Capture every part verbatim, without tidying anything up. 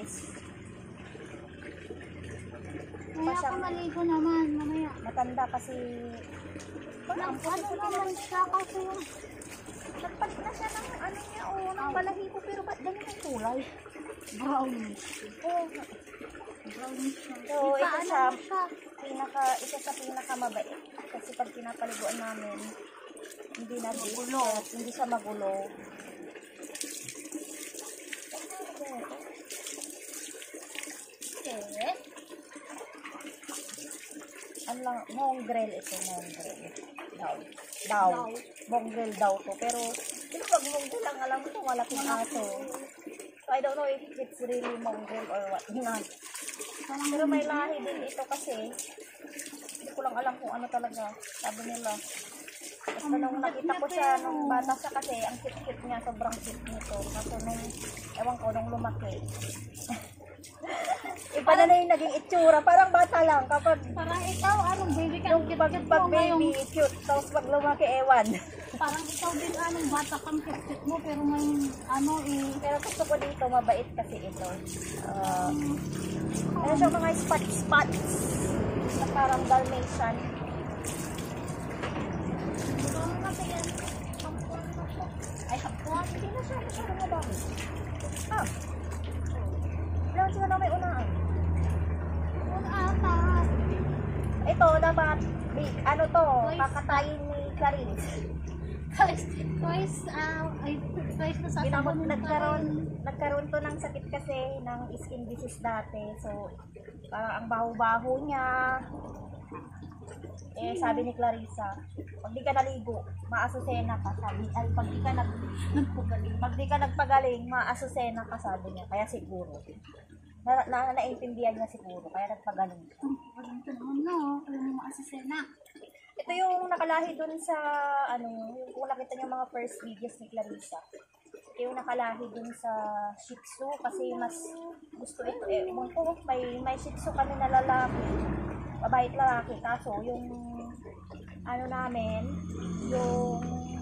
guys. Kaya ako maligo naman, mamaya. Matanda kasi. Ano naman siya kasi yung... Nagpalit na siya ng ano niya, oh, ng balahibo. Pero ba't ganun ang kulay? Brownish. Oh. Brownish siya. So, ito siya, pinaka, isa sa pinakamabait. Kasi pag pinapaliguan namin, hindi na magulo. Hindi siya magulo. Eh? Ano lang, mongrel ito, mongrel. Daw. Daw. Mongrel daw to. Pero, pero pag mongrel lang alam ko, malaking aso. So, I don't know if it's really mongrel or what not. Pero may lahi din ito kasi. Hindi ko lang alam kung ano talaga. Sabi nila. Basta nung nakita ko siya, nung bata siya kasi, ang cute-cute niya, sobrang cute nito. Kaso nung, ewan ko, nung lumaki. Iba na na yung naging itsura. Parang bata lang. Kapag, parang ikaw, anong baby ka? yung pag, pag baby, cute. Tapos pag lumaki, ewan. Parang ikaw din, anong bata kang cute mo, pero ngayon, ano eh. Pero gusto ko dito, mabait kasi ito. Uh, meron siyang mga spot-spots. Na parang Dalmatian. Ay, hapon. Hindi na siya. Hindi siya mga Ah. Wala siya na may unaan. Unaan. Ito, dapat, ano to, kakatayin ni Clarice. Twice, twice, uh, ay, twice na sa Ginamot, nagkaroon, nagkaroon to ng sakit kasi, ng skin disease dati. So, parang ang baho-baho niya. Eh, sabi ni Clarissa, pag di ka naligo, maasusena ka, sabi. Ay, pag di ka nag, nagpagaling, pag di ka nagpagaling, maasusena ka, sabi niya. Kaya siguro. Na, na, naintindihan niya siguro, kaya nagpagaling. Walang ito naman, no? Walang maasusena. Ito yung nakalahi dun sa, ano, yung kung nakita niyo mga first videos ni Clarissa. Ito yung nakalahi dun sa Shih Tzu, kasi mas gusto ito, eh, kung may, may Shih Tzu kami na lalaki, mabait lalaki, kaso yung, ano namin, yung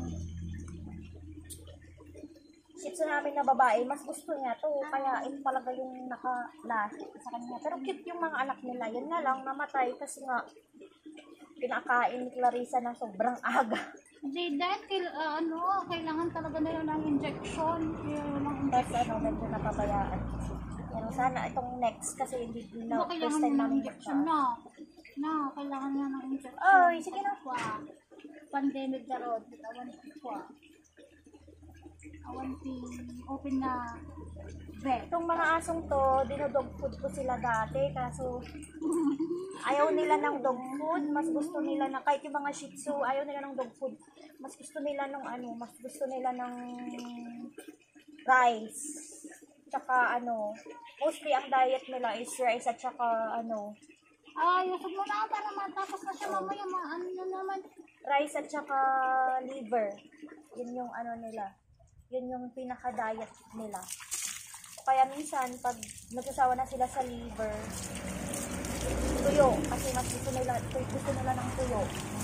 Shih Tzu namin na babae, mas gusto niya to, kaya ito talaga yung nakalahi sa kanya. Pero cute yung mga anak nila, yun nga lang, namatay kasi nga, pinakain ni Clarissa na sobrang aga. Hindi, dahil uh, ano, kailangan talaga nila ng injection. Tapos ano, medyo napabayaan. Pero sana itong next kasi hindi na no, first time namin injection na. Na, kailangan na ng injection. Oy, sige na. Pandemic na road. Awan po. Awan open na vet. Itong mga asong to, dinodog food ko sila dati. Kaso ayaw nila ng dog food. Mas gusto nila na, kahit yung mga Shih Tzu, ayaw nila ng dog food. Mas gusto nila ng ano, mas gusto nila ng rice. Tsaka ano, mostly ang diet nila is rice at tsaka ano. Ay, usap mo na para matapos na siya mamaya. Ano na naman? Rice at tsaka liver. Yun yung ano nila. Yun yung pinaka-diet nila. Kaya minsan, pag nagsasawa na sila sa liver, tuyo. Kasi mas gusto nila, gusto nila ng tuyo.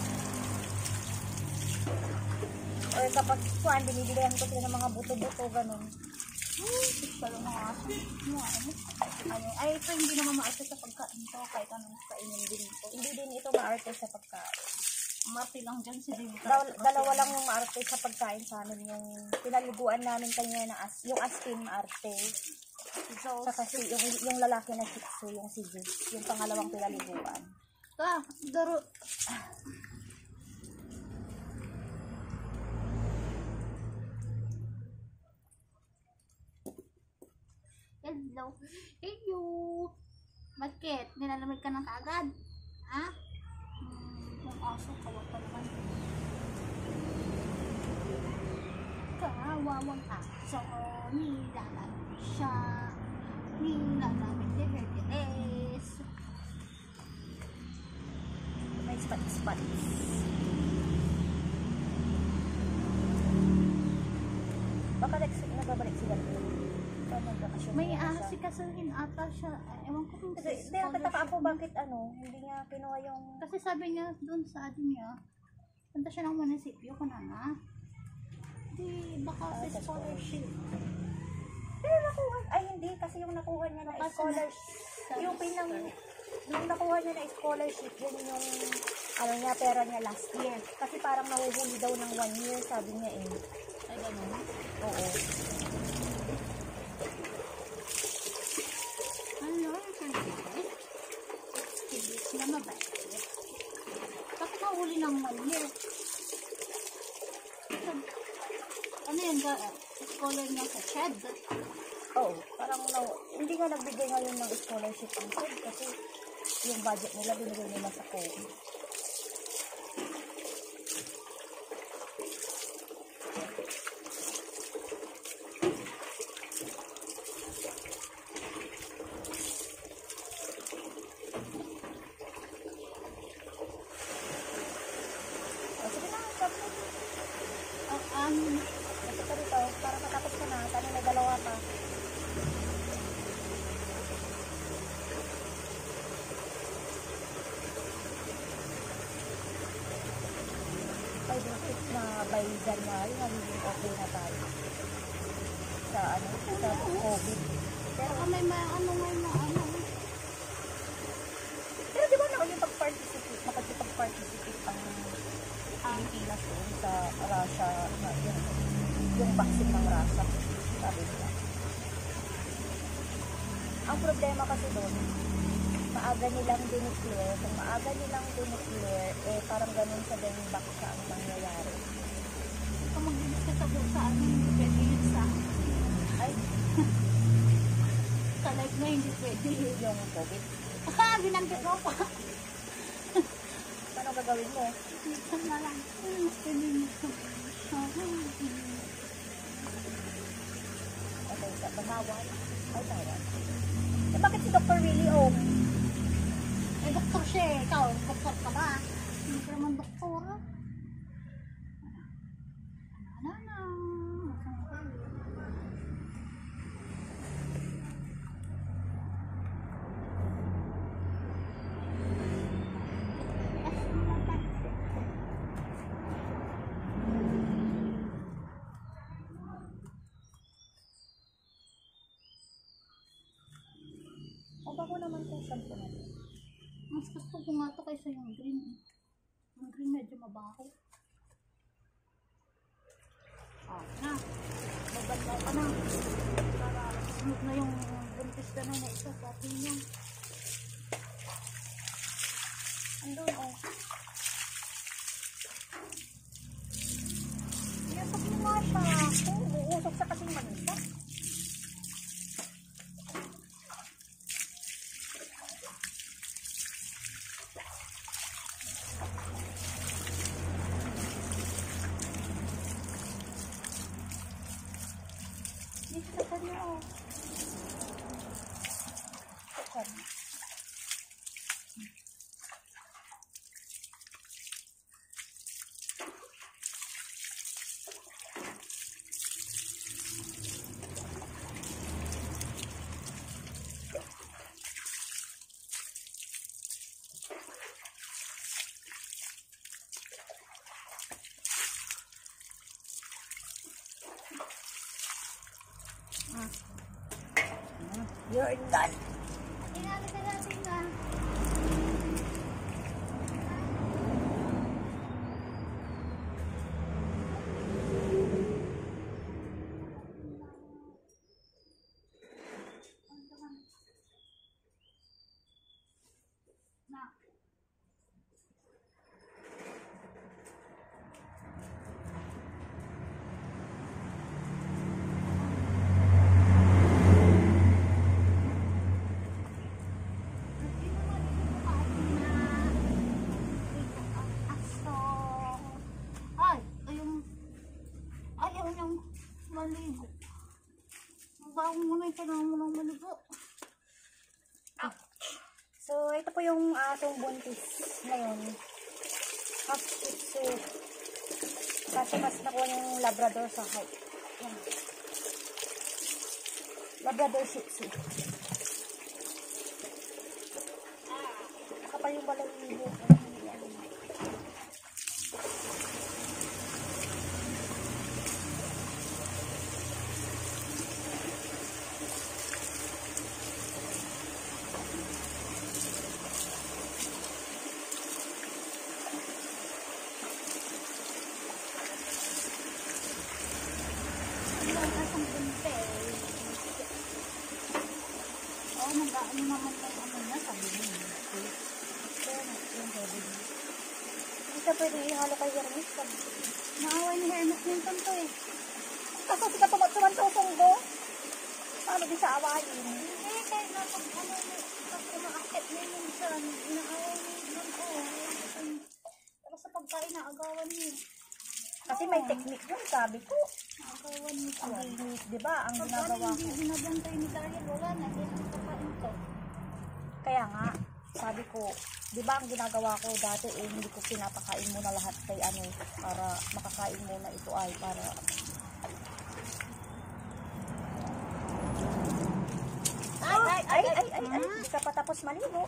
Or kapag kuhan, binibilihan ko sila ng mga buto-buto, ganun. Hmm, pala mga aso. Ano, ay, ito hindi naman maarte sa pagkain ito. Kahit anong kainin din ito. Hindi din ito maarte sa pagkain. Maarte lang dyan si David. Dal dalawa lang yung maarte sa pagkain sa amin. Yung pinaliguan namin kanya na as, yung aspin maarte. So, kasi yung, yung lalaki na Shih Tzu, yung si G, yung pangalawang pinaliguan. Ah, daro. Hello. Hello. Bakit? Nilalamig ka ng kaagad? Ha? Hmm, yung aso, kawag pa naman. Kawawang aso. Nilalamig siya. Nilalamig de verdeles. May spots-spots. Baka nagbabalik sila dito. May asikasuhin ata siya. Ewan ko kung kasi hindi nakataka ako bakit ano, hindi niya kinuha yung... Kasi sabi niya doon sa atin niya, punta siya ng munisipyo ko na nga. Di, baka sa scholarship. Pero nakuha, ay hindi, kasi yung nakuha niya na scholarship, yung pinang, yung nakuha niya na scholarship, yun yung, ano niya, pera niya last year. Kasi parang nahuhuli daw ng one year, sabi niya eh. Ay, ganun. Oo. Ano, sabi Kilis na mabait. Bakit nahuli ng one year? Ano yun ba? Scholar niya sa shed? Oo, parang na, hindi nga nagbigay ngayon ng scholarship ang S E D kasi yung budget nila binigay nila sa COVID. O, sige na, sabi mo. Uh, um, Ito ka rito, para matapos ka na, sana may dalawa pa. Five weeks na by January, magiging okay na tayo. Sa ano, sa COVID. Pero, baka may ma ano may ma ano. pero di ba na yung pag-participate, makakipag-participate ang Pilipinas doon sa Russia, na yung, yung vaccine ng Russia, sabi nila. Ang problema kasi doon, maaga nilang dineclare, kung maaga nilang dineclare, eh parang ganun sa ganun baksa ang nangyayari. Kung magbibig ka sa busa, ano hindi pwede yun sa Ay, sa life na hindi pwede yun. yung COVID. Ah, binanggit mo pa. Paano gagawin mo? Minsan na lang. Pwede mo. Okay, sa Banawan. Ay, Taiwan. Eh, bakit si Doctor Willie O? Eh, doktor siya eh. Ikaw, doktor ka ba? Hindi ka naman doktor. Ano na? O, bago naman kung shampoo na. Mas gusto ko nga ito kaysa yung green. Yung green medyo mabaho. Ah, na. Maganda ka na. Para smooth na yung buntis ka na na isa sa atin niya. Andun, o. Iusok mo nga siya. Oo, uusok sa kasing manisa. Dito sa kanya, o. Sa kanya. You're done. Ingali ka natin na. Na. Ay, ayun. Ayaw niyang maligo. Bago mo na yung kailangan mo ng maligo. So, ito po yung atong buntis ngayon. Half Shih Tzu. Kasi mas nakuha yung Labrador sa height. Yan. Labrador Shih Tzu. Kapal yung balahibo. ka pwede ihalo kay Hermes. Naaway ni Hermes minsan to eh. Kaso di ka tumat-tuman sa usunggo. Paano di sa awayin? Hindi, kahit na pag ano, pag umaakit niya minsan, inaaway minsan ko. Tapos sa pagkain naagawan niya. Kasi may technique yun, sabi ko. Naagawan niya Ang siya. technique, di ba? Ang Pag ano, ginagawa hindi ko. binabantay ni Daryl, wala na, hindi ang kakain to. Kaya nga, sabi ko, di ba ang ginagawa ko dati eh, hindi ko pinapakain muna lahat kay ano, para makakain muna ito ay, para ay, ay, ay, ay, ay, ay, hindi ka pa tapos maligo.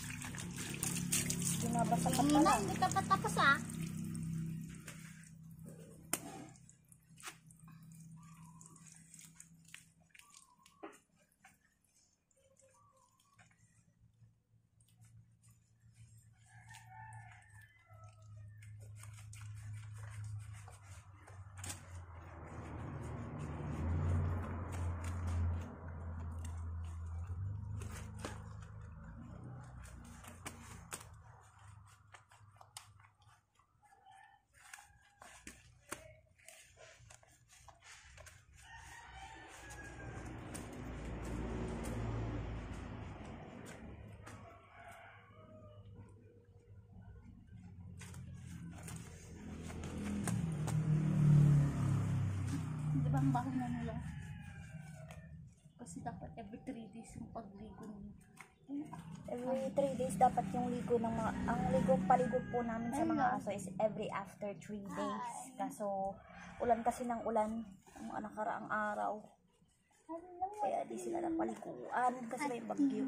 Binabasa ka Hindi pa na, lang. hindi ka pa tapos ah. Di ba ang baho na nila? Kasi dapat every three days yung pagligo nila. Every three days dapat yung ligo ng mga, ang ligo paligo po namin sa mga Hello. aso is every after three days. Kaso ulan kasi ng ulan ang mga nakaraang araw. Kaya di sila napaliguan kasi may bagyo.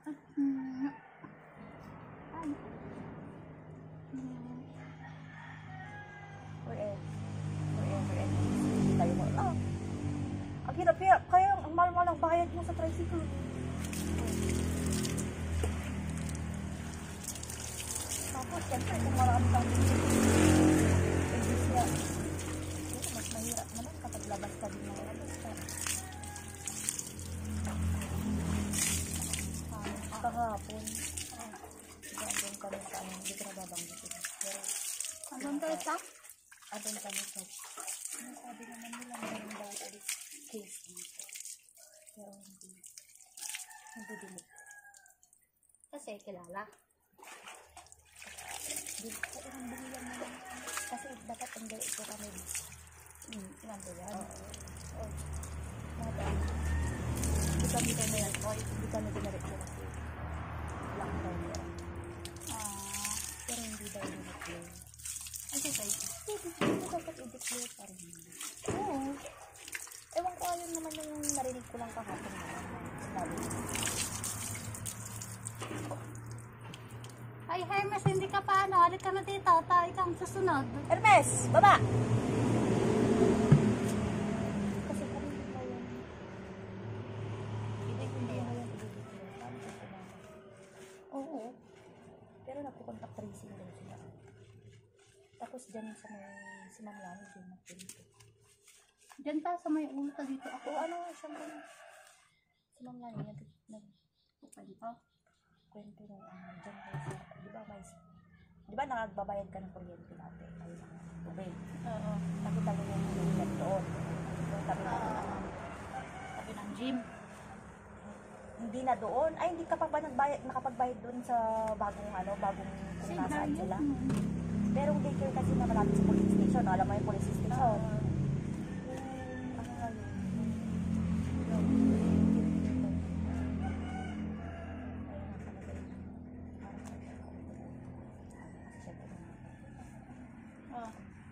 Forever. Forever and ever. Hindi tayo mo. Ah! Ang hirap-hirap. Kaya ang mahal-mahal ang bayad mo sa tricycle. Tapos, syempre, kung marami kang English niya, yun, mas mahirap naman kapag labas ka din ng labas ka. Ah, kahapon, ah, gagawin kami sa ano, hindi ko na babanggitin. Pero, Hanggang kayo sa? adon kami sa, ano sabi naman nila, meron daw ulit case dito. Pero hindi, hindi din. Kasi kilala. Hindi ko ang bilihan naman. Kasi dapat ang dali ko kami. Hmm, ilan ba yan? Oo. Madami. Hindi kami kami yan. O, hindi kami dinalit ko kasi. Lockdown yan. Ah, Pero hindi daw dineclare. okay kayo. Hindi dapat i-declare pa rin. Oo. Ewan ko, ayun naman yung narinig ko lang kahapon naman. Sabi ko. Ay, Hermes, hindi ka pa ano. Halik ka na dito. Tayo kang susunod. Hermes! Baba! Kasi kung hindi mo yan. Hindi ko hindi mo yan i-declare. Paano ka sumama? Oo. Pero nagpo-contact tracing daw sila. Tapos dyan sa may si Ma'am Lani dyan nagpilito. Diyan pa sa may ulo ka dito. Ako, O ano, siyempre na. Si Ma'am Lani nag kwento. nagkwento ng ano, dyan kayo sa, di ba may, di ba nakagbabayad ka ng kuryente dati? Ayun ang tubig. Oo. Nakita mo yung yung doon. Yung tabi na Ah, sabi ng gym. hindi na doon. Ay, hindi ka pa ba nagbayad, nakapagbayad doon sa bagong ano, bagong kung Kasi nasaan dahil sila? yun. Merong daycare kasi na malapit sa police station. Alam mo yung police station? Oo. Yung, ano nga yun? Oo.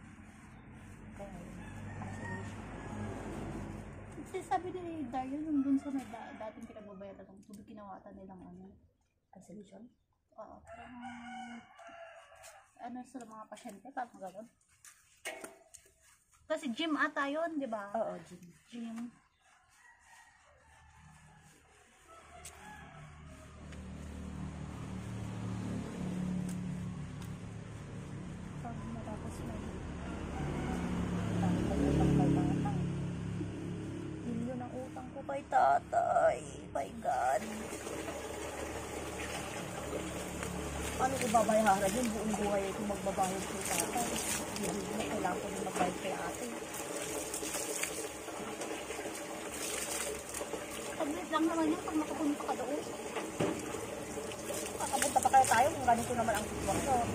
Ayun, Kasi sabi ni Daryl, yung dun sa may da- dating pinagbabayaran ng tubig, kinawatan nilang ano. isolation? Oo. Parang, ano sa mga pasyente, parang gano'n. Kasi gym ata yun, di ba? Oo, Jim. Gym. Pag matapos na yun. Dami ko utang kay tatay. Milyon ang utang ko kay tatay. My God. Ano ibabayaran yun? Buong buhay ito magbabayad kay tatay. Hindi na kailangan ko din magbayad kay ate. Saglit lang naman yun pag makapunta ka doon. Kakapunta pa kaya tayo kung ganito naman ang sitwasyon.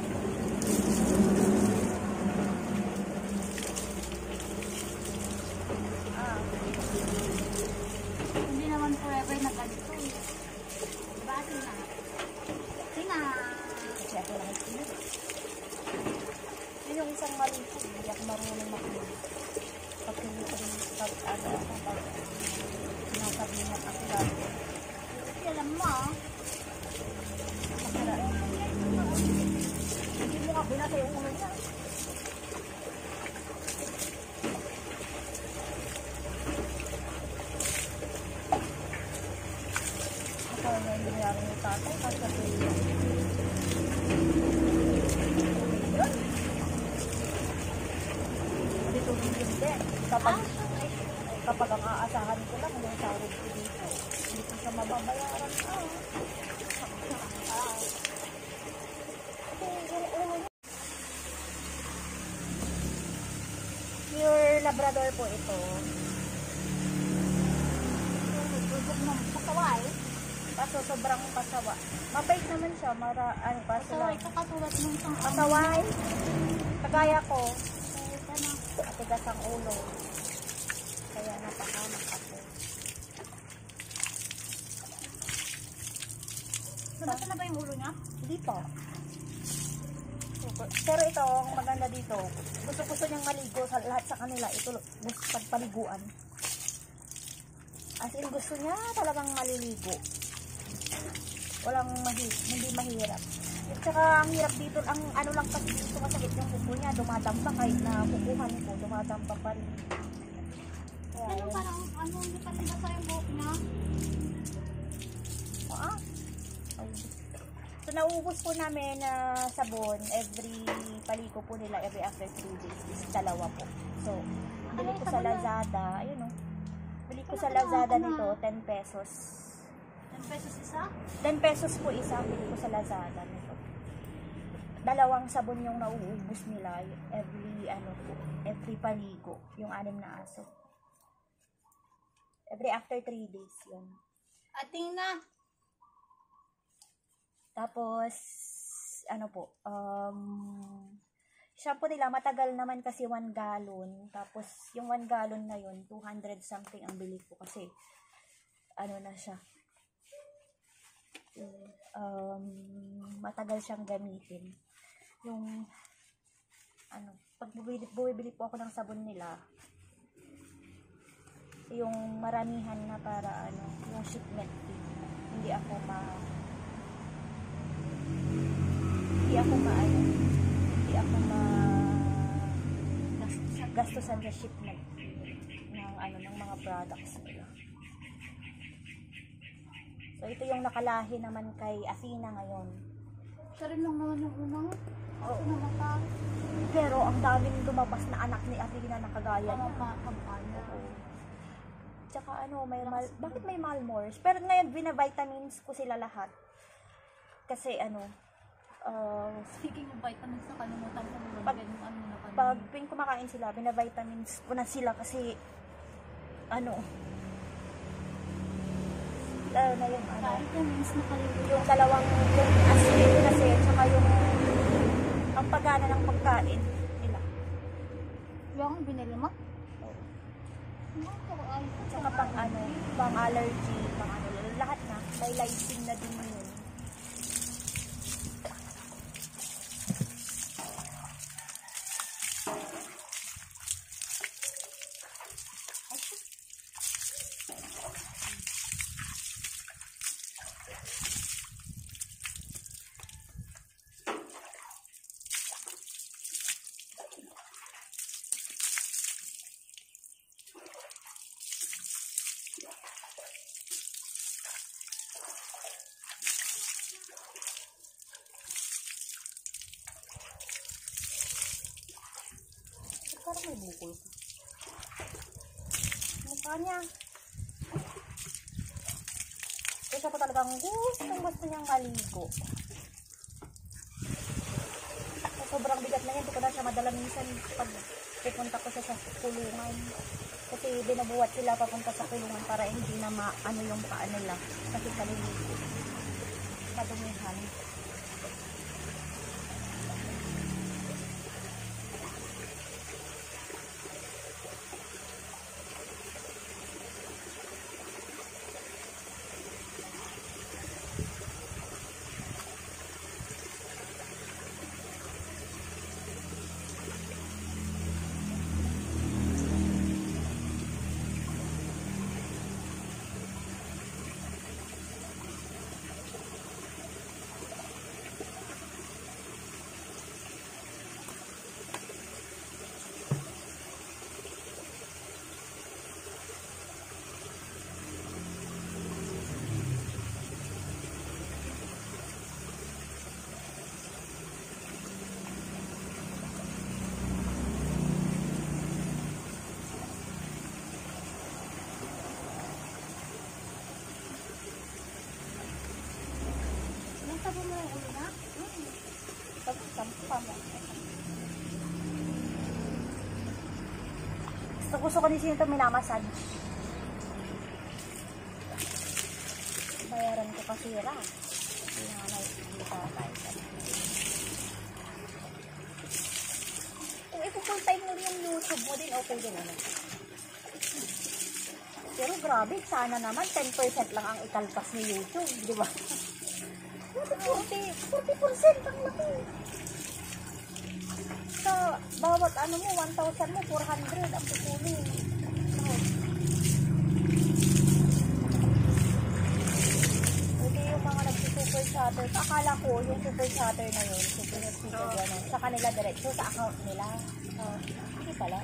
Ah, Hindi naman forever na ganito. Diba, Tina? Tina! kasi ako lang ito. Yun yung isang mali ko. Hindi ako marunong makinig. Pag hindi ko rin pag ano ako pag nasabihin at ako lang. Kasi alam mo, ah. Makarain. Hindi mo nga binasa yung ulo niya. Ako na yung nangyari ng tatay kasi kasi dito rin din din. Kapag, kapag ang aasahan ko lang yung sarod ko dito. Hindi ko siya mababayaran. Ah. Ah. Pure Labrador po ito. Bubog mo, pasaway. Kaso sobrang pasawa. Mabait naman siya. Mara, ano, kaso Pasaway lang. ka katulad ng isang Pasaway. Kagaya ko. Pasaway ka na. Matigas ang ulo. Kaya napahamak ako. Nabasa na ba yung ulo niya? Hindi po. Pero ito, ang maganda dito, gusto-gusto niyang maligo sa lahat sa kanila. Ito, gusto pagpaliguan. As in, gusto niya talagang maliligo. Walang mahi hindi mahirap. At saka, ang hirap dito, ang ano lang kasi dito masakit yung kuko niya, dumadamba kahit na kukuhan ko, dumadamba pa rin. Kaya, Ano yun. parang, ano, hindi pa rin basa yung buhok niya? Ah. Ay. So, nauubos po namin na sabon every paligo po nila every after three days is dalawa po. So, bili ko sa Lazada, ayun o. Bili ko sa Lazada nito, ten pesos. ten pesos isa? ten pesos po isa, bili ko sa Lazada nito. Dalawang sabon yung nauubos nila every, ano po, every paligo, yung anim na aso. Every after three days yun. Ating na. Tapos, ano po, um, shampoo nila, matagal naman kasi one gallon. Tapos, yung one gallon na yun, two hundred something ang bili ko kasi, ano na siya, um, matagal siyang gamitin. Yung, ano, pag bumibili, bumibili po ako ng sabon nila, yung maramihan na para, ano, yung shipment fee, hindi ako ma, hindi ako maano, hindi ako ma gastusan sa shipment ng ano ng mga products nila. So ito yung nakalahi naman kay Athena ngayon. Siya rin lang naman yung unang. Oo. Namatay. Pero ang daming lumabas na anak ni Athena na kagaya Ano niya. pa, kampanya. Oo. Tsaka ano, may mal, bakit may Malmores? Pero ngayon bina-vitamins ko sila lahat. Kasi ano, uh, Speaking of vitamins, nakalimutan ko mo Pag- yung ano na kanina. pag tuwing kumakain sila, bina-vitamins ko na sila kasi ano, lalo na yung ano, Vitamins na kalimutan. yung dalawang yung asin kasi, tsaka yung ang pagana ng pagkain nila. Yung binili mo? Oo. Ay, Tsaka pang ano, pang allergy, pang ano, lahat na, may lysine na din yun. Parang may bukol. Mukha niya. Kaya pa talagang gustong gusto niyang maligo. Hindi ko na siya madala minsan pag pupunta ko sa, sa kulungan. Kasi binubuhat sila papunta sa kulungan para hindi na maano yung paa nila. Kasi kaliligo. Padumihan. Sabi mo yung ulo na? Hmm. Sabi, sampa mo. Gusto, gusto ko din sino ito minamassage. Bayaran ko kasi ra. Hindi nga nakikita tayo sa kung ipo-full time mo yung YouTube mo din, okay din ano. Pero grabe, sana naman ten percent lang ang ikalpas ni YouTube, di ba? forty, forty percent ang laki. Sa bawat ano mo, one thousand mo, four hundred ang tutulong. So, hindi yung mga nagsi-super chatter. Akala ko yung super chatter na yun, super chatter oh. Gano'n, sa kanila diretso, sa account nila. Oh, hindi pala.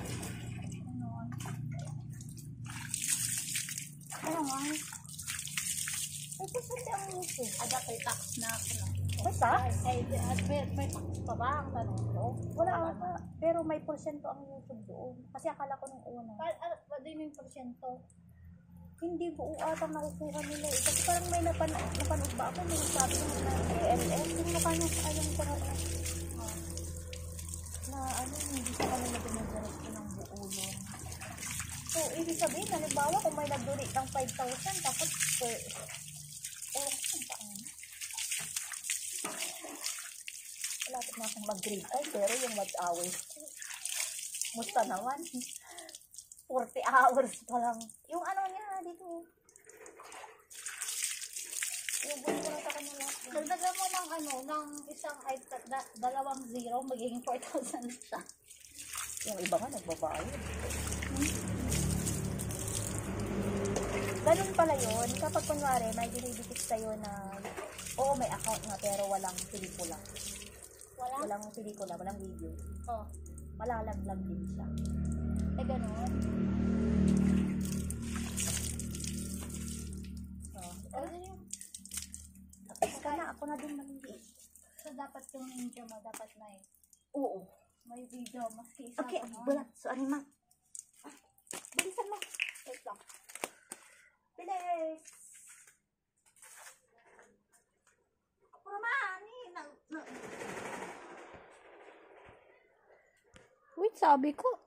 Ano nga? Ay, kasi ang YouTube. Ada kay tax na ako na. May tax? Ay, ay, may, may tax pa ba ang tanong ko? Wala ata. Pero may porsyento ang YouTube doon. Kasi akala ko nung una. Ano din yung porsyento? Hindi buo ata nakukuha nila eh. Kasi parang may napan napanood ba ako? May sabi ko na A L S. Yung mukha niya sa ayang pangalan. Ah. Na ano, hindi sa kanila pinag-direct ng buo yun. So, ibig sabihin, halimbawa kung may nag-donate ng five thousand, tapos per... Oh, kung paano? Malapit na akong mag-grade ay, pero yung watch hours ko. Musta naman? forty hours pa lang. Yung ano niya, dito. Yung buhay ko na sa kanya lahat. Dagdagan mo ng ano, ng isang iPad, da, dalawang zero, magiging four thousand siya. Yung iba nga, nagbabayad. Hmm? Ganun pala yun. Kapag kunwari, may dinidikit sa'yo na, oo, may account nga, pero walang pelikula. Wala? Walang pelikula, walang video. Oh. Malalaglag din siya. Eh, ganun. Oh. Ano yung... Tapos ka na, ako na din maliit. So, dapat yung ninja mo, dapat may... Oo. May video, maski isa. Okay, ano. bulat. So, ano ma? Bilisan mo. Wait lang. Bilis! Purmani! Na, na. Wait, sabi ko.